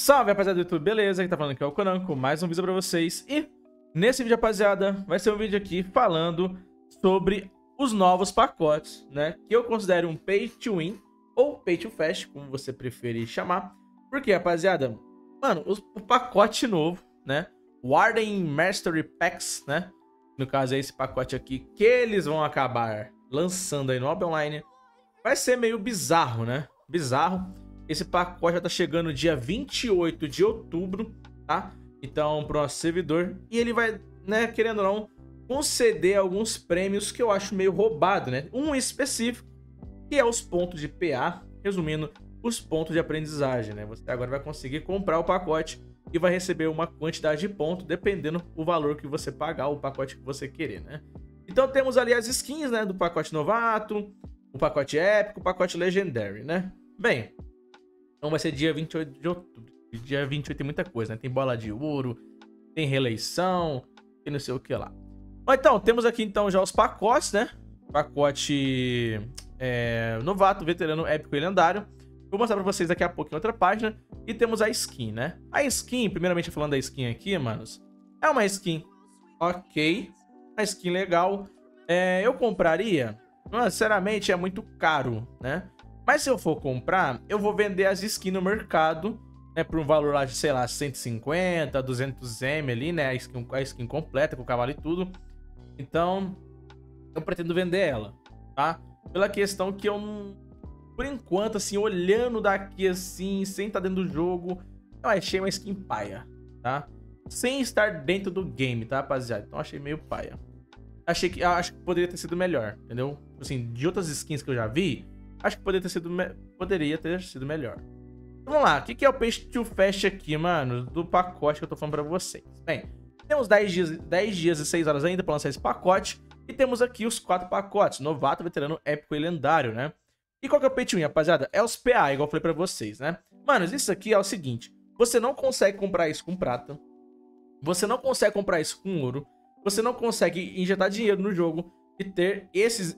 Salve, rapaziada do YouTube, beleza? Quem tá falando aqui é o Conan com mais um vídeo pra vocês. E nesse vídeo, rapaziada, vai ser um vídeo aqui falando sobre os novos pacotes, né? Que eu considero um Pay to Win ou Pay to Fast, como você preferir chamar. Porque, rapaziada, mano, o pacote novo, né? Warden Mastery Packs, né? No caso é esse pacote aqui que eles vão acabar lançando aí no Albion Online. Vai ser meio bizarro, né? Bizarro. Esse pacote já tá chegando dia 28 de outubro, tá? Então, pro nosso servidor. E ele vai, né, querendo ou não, conceder alguns prêmios que eu acho meio roubado, né? Um específico, que é os pontos de PA. Resumindo, os pontos de aprendizagem, né? Você agora vai conseguir comprar o pacote e vai receber uma quantidade de pontos, dependendo do valor que você pagar, o pacote que você querer, né? Então temos ali as skins, né? Do pacote novato, o pacote épico, o pacote legendary, né? Bem, então vai ser dia 28 de outubro. Dia 28 tem muita coisa, né? Tem bola de ouro, tem reeleição, tem não sei o que lá. Bom, então, temos aqui então já os pacotes, né? Pacote novato, veterano, épico e lendário. Vou mostrar pra vocês daqui a pouco em outra página. E temos a skin, né? A skin, primeiramente falando da skin aqui, manos, é uma skin ok, uma skin legal. Eu compraria? Não, sinceramente, é muito caro, né? Mas se eu for comprar, eu vou vender as skins no mercado, né? Por um valor lá de, sei lá, 150, 200M ali, né? A skin completa, com o cavalo e tudo. Então, eu pretendo vender ela, tá? Pela questão que eu não... Por enquanto, assim, olhando daqui assim, sem estar dentro do jogo, eu achei uma skin paia, tá? Sem estar dentro do game, tá, rapaziada? Então achei meio paia. Acho que poderia ter sido melhor, entendeu? Assim, de outras skins que eu já vi, acho que poderia ter sido melhor. Então, vamos lá, o que é o Pay to Fast aqui, mano? Do pacote que eu tô falando pra vocês. Bem, temos 10 dias e 6 horas ainda pra lançar esse pacote. E temos aqui os 4 pacotes, novato, veterano, épico e lendário, né? E qual que é o Pay to Win, rapaziada? É os PA, igual eu falei pra vocês, né? Mano, isso aqui é o seguinte. Você não consegue comprar isso com prata. Você não consegue comprar isso com ouro. Você não consegue injetar dinheiro no jogo e ter esse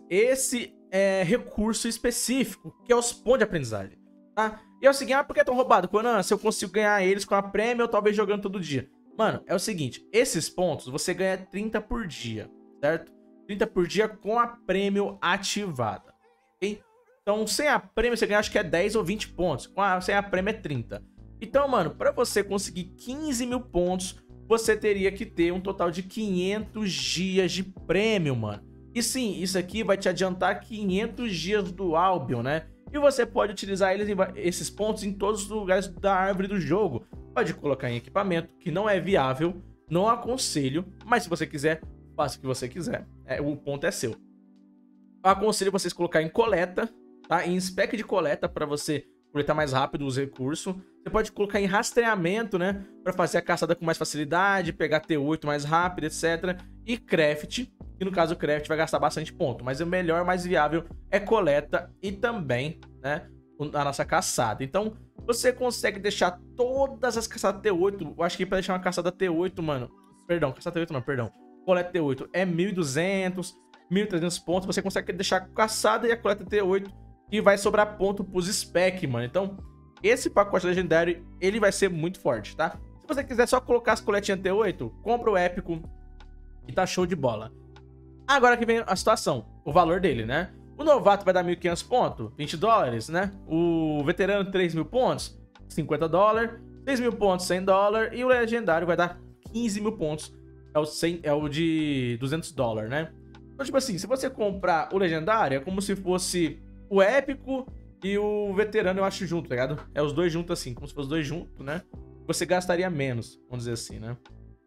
recurso específico, que é os pontos de aprendizagem, tá? E é o seguinte, por que é tão roubado? Quando se eu consigo ganhar eles com a prêmio, ou talvez jogando todo dia. Mano, é o seguinte, esses pontos você ganha 30 por dia, certo? 30 por dia com a prêmio ativada, ok? Então, sem a prêmio, você ganha, acho que é 10 ou 20 pontos. Sem a prêmio é 30. Então, mano, pra você conseguir 15 mil pontos, você teria que ter um total de 500 dias de prêmio, mano. E sim, isso aqui vai te adiantar 500 dias do Albion, né? E você pode utilizar esses pontos em todos os lugares da árvore do jogo. Pode colocar em equipamento, que não é viável, não aconselho, mas se você quiser, faça o que você quiser. O ponto é seu. Eu aconselho vocês colocar em coleta, tá? Em spec de coleta para você coletar mais rápido os recursos. Você pode colocar em rastreamento, né? Para fazer a caçada com mais facilidade, pegar T8 mais rápido, etc. E craft, que no caso o craft vai gastar bastante ponto. Mas o melhor, mais viável é coleta e também, né? A nossa caçada. Então você consegue deixar todas as caçadas T8. Eu acho que para deixar uma caçada T8, mano... Perdão, caçada T8 não, perdão. Coleta T8 é 1.200, 1.300 pontos. Você consegue deixar a caçada e a coleta T8 e vai sobrar ponto pros spec, mano. Então, esse pacote legendário, ele vai ser muito forte, tá? Se você quiser só colocar as coletinhas T8, compra o épico e tá show de bola. Agora que vem a situação, o valor dele, né? O novato vai dar 1.500 pontos, 20 dólares, né? O veterano, 3.000 pontos, 50 dólares. 6.000 pontos, 100 dólares. E o legendário vai dar 15 mil pontos. É o de 200 dólares, né? Então, tipo assim, se você comprar o legendário, é como se fosse o épico e o veterano, eu acho, junto, tá ligado? É os dois juntos assim, como se fosse os dois juntos, né? Você gastaria menos, vamos dizer assim, né?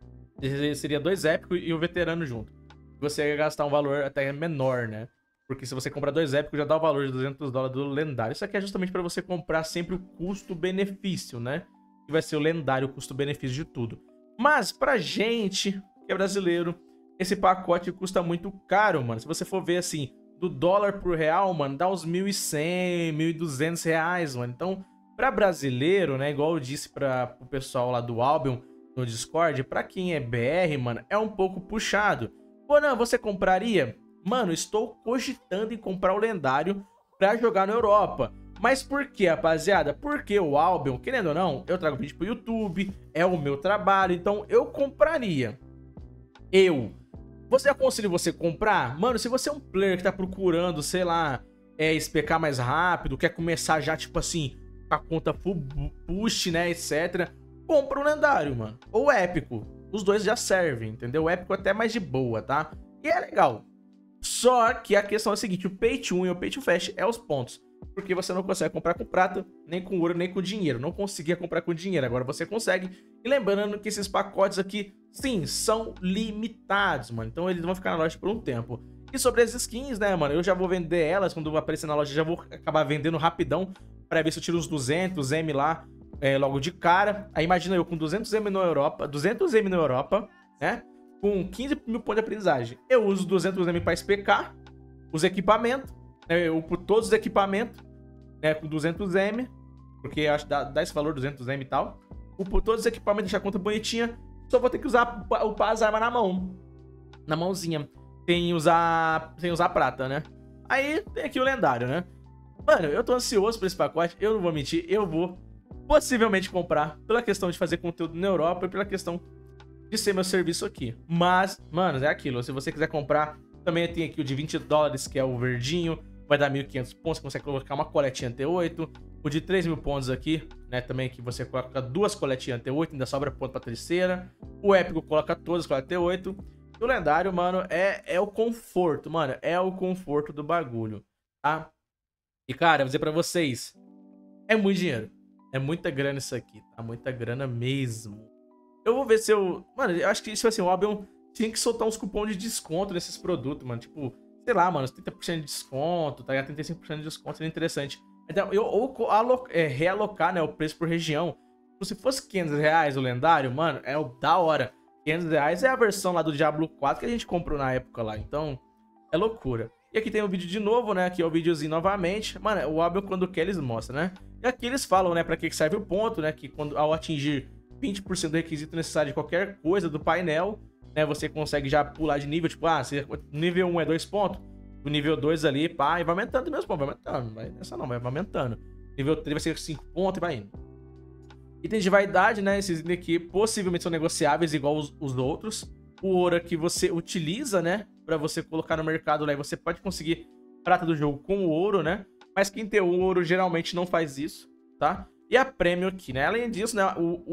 Seria 2 épicos e o veterano junto. Você ia gastar um valor até menor, né? Porque se você comprar 2 épicos, já dá o valor de 200 dólares do lendário. Isso aqui é justamente para você comprar sempre o custo-benefício, né? Que vai ser o lendário, o custo-benefício de tudo. Mas pra gente, que é brasileiro, esse pacote custa muito caro, mano. Se você for ver assim, do dólar pro real, mano, dá uns 1.100, 1.200 reais, mano. Então, pra brasileiro, né, igual eu disse pro pessoal lá do Albion, no Discord, pra quem é BR, mano, é um pouco puxado. Pô, não, você compraria? Mano, estou cogitando em comprar o lendário pra jogar na Europa. Mas por que, rapaziada? Porque o Albion, querendo ou não, eu trago vídeo pro YouTube, é o meu trabalho, então eu compraria. Você aconselha você comprar? Mano, se você é um player que tá procurando, sei lá, SPK mais rápido, quer começar já, tipo assim, com a conta full push, né, etc. Compra o lendário, mano. Ou épico. Os dois já servem, entendeu? O épico até mais de boa, tá? E é legal. Só que a questão é a seguinte, o Pay to Win e o Pay to Fast é os pontos. Porque você não consegue comprar com prata, nem com ouro, nem com dinheiro. Não conseguia comprar com dinheiro, agora você consegue. E lembrando que esses pacotes aqui, sim, são limitados, mano. Então eles vão ficar na loja por um tempo. E sobre as skins, né, mano, eu já vou vender elas. Quando aparecer na loja, já vou acabar vendendo rapidão, pra ver se eu tiro os 200M lá logo de cara. Aí imagina eu com 200M na Europa, né, com 15 mil pontos de aprendizagem. Eu uso 200M pra SPK, os equipamentos, eu upo todos os equipamentos, né, com 200M, porque acho que dá esse valor, 200M e tal. Upo todos os equipamentos, deixar a conta bonitinha. Só vou ter que upar as armas na mão, na mãozinha, sem usar prata, né. Aí tem aqui o lendário, né. Mano, eu tô ansioso por esse pacote, eu não vou mentir, eu vou possivelmente comprar, pela questão de fazer conteúdo na Europa e pela questão de ser meu serviço aqui. Mas, mano, é aquilo, se você quiser comprar, também tem aqui o de $20, que é o verdinho, vai dar 1.500 pontos, você consegue colocar uma coletinha T8. O de 3.000 pontos aqui, né, também que você coloca 2 coletinhas T8, ainda sobra ponto pra terceira. O épico coloca todas as coletas T8. E o lendário, mano, é o conforto, mano, é o conforto do bagulho, tá? E, cara, eu vou dizer pra vocês, é muito dinheiro. É muita grana isso aqui, tá? Muita grana mesmo. Eu vou ver se eu... Mano, eu acho que, tipo assim, o Albion tinha que soltar uns cupons de desconto nesses produtos, mano. Tipo, sei lá, mano, 30% de desconto, tá ligado? 35% de desconto, seria interessante. Então, realocar, né, o preço por região. Se fosse R$500 o lendário, mano, é o da hora. R$500 é a versão lá do Diablo 4 que a gente comprou na época lá. Então, é loucura. E aqui tem um vídeo de novo, né? Aqui é o videozinho novamente. Mano, o Albion, quando quer, eles mostram, né? E aqui eles falam, né, pra que serve o ponto, né? Que quando, ao atingir 20% do requisito necessário de qualquer coisa do painel, né, você consegue já pular de nível. Tipo, nível 1 é 2 pontos. O nível 2 ali, pá, e vai aumentando mesmo, vai aumentando. Vai, essa não, vai aumentando. Nível 3 vai ser 5 pontos e vai indo. Itens de vaidade, né? Esses itens aqui possivelmente são negociáveis igual os outros. O ouro que você utiliza, né, pra você colocar no mercado lá, e você pode conseguir prata do jogo com o ouro, né? Mas quem tem o ouro geralmente não faz isso, tá? E a prêmio aqui, né? Além disso, né,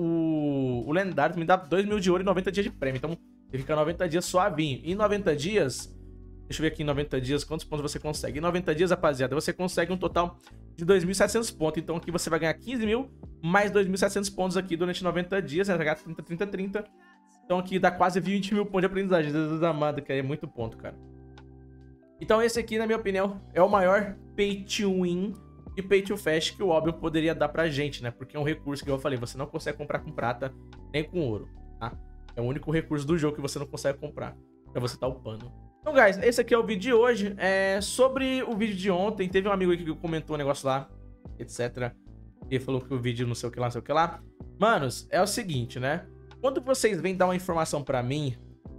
o lendário me dá 2.000 de ouro e 90 dias de prêmio. Então, ele fica 90 dias suavinho. E em 90 dias... Deixa eu ver aqui em 90 dias quantos pontos você consegue. Em 90 dias, rapaziada, você consegue um total de 2.700 pontos. Então aqui você vai ganhar 15 mil mais 2.700 pontos aqui durante 90 dias. Né? Vai ganhar 30, 30, 30. Então aqui dá quase 20 mil pontos de aprendizagem. Jesus amado, que é muito ponto, cara. Então esse aqui, na minha opinião, é o maior Pay to Win e Pay to Fast que o Albion poderia dar pra gente, né? Porque é um recurso que eu falei, você não consegue comprar com prata nem com ouro, tá? É o único recurso do jogo que você não consegue comprar pra você tá upando. Então, guys, esse aqui é o vídeo de hoje. Sobre o vídeo de ontem, teve um amigo aqui que comentou um negócio lá, etc. E falou que o vídeo não sei o que lá, não sei o que lá. Manos, é o seguinte, né? Quando vocês vêm dar uma informação pra mim,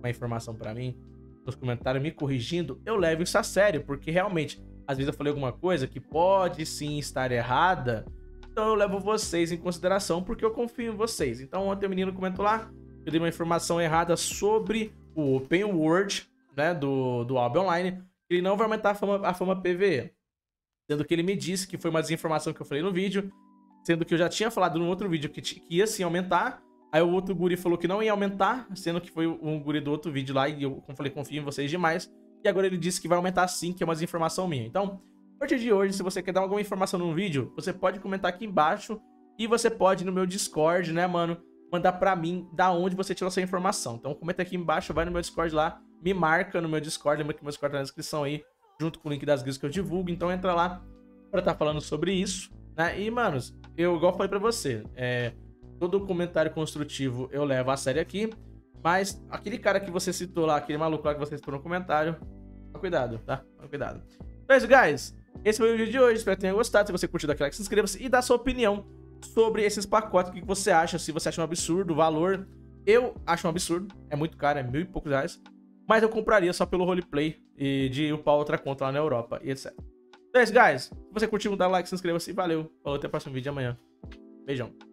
nos comentários me corrigindo, eu levo isso a sério, porque realmente, às vezes eu falei alguma coisa que pode sim estar errada, então eu levo vocês em consideração, porque eu confio em vocês. Então ontem o menino comentou lá, eu dei uma informação errada sobre o Open World, né, do Albion Online, ele não vai aumentar a fama PvE. Sendo que ele me disse que foi uma desinformação que eu falei no vídeo, sendo que eu já tinha falado no outro vídeo que ia sim aumentar, aí o outro guri falou que não ia aumentar, sendo que foi um guri do outro vídeo lá, e eu, como falei, confio em vocês demais, e agora ele disse que vai aumentar sim, que é uma desinformação minha. Então, a partir de hoje, se você quer dar alguma informação no vídeo, você pode comentar aqui embaixo, e você pode ir no meu Discord, né, mano, mandar pra mim da onde você tirou essa informação. Então comenta aqui embaixo, vai no meu Discord lá, me marca no meu Discord, lembra que o meu Discord tá na descrição aí, junto com o link das guildas que eu divulgo, então entra lá pra estar falando sobre isso, né? E, manos, eu igual falei pra você, todo comentário construtivo eu levo a sério aqui, mas aquele cara que você citou lá, aquele maluco lá que você citou no comentário, toma cuidado, tá? Toma cuidado. Então é isso, guys. Esse foi o vídeo de hoje, espero que tenha gostado. Se você curtiu, dá aquele like, se inscreva-se e dá sua opinião sobre esses pacotes, o que você acha, se você acha um absurdo o valor. Eu acho um absurdo, é muito caro, é R$1.000 e poucos, mas eu compraria só pelo roleplay e de upar outra conta lá na Europa e etc. Então é isso, guys. Se você curtiu, dá like, se inscreva-se. Valeu. Falou, até o próximo vídeo amanhã. Beijão.